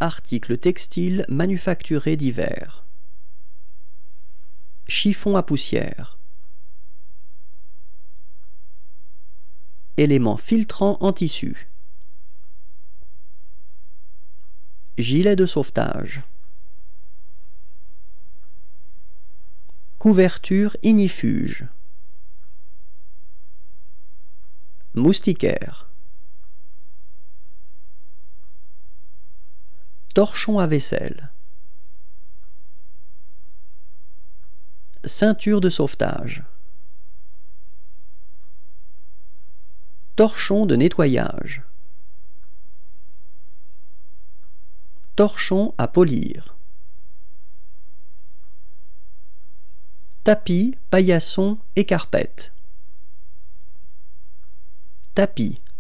Articles textiles manufacturés divers. Chiffon à poussière. Éléments filtrants en tissu. Gilet de sauvetage. Couverture ignifuge. Moustiquaire. Torchon à vaisselle. Ceinture de sauvetage. Torchon de nettoyage. Torchon à polir. Tapis, paillasson et carpette. Tapis.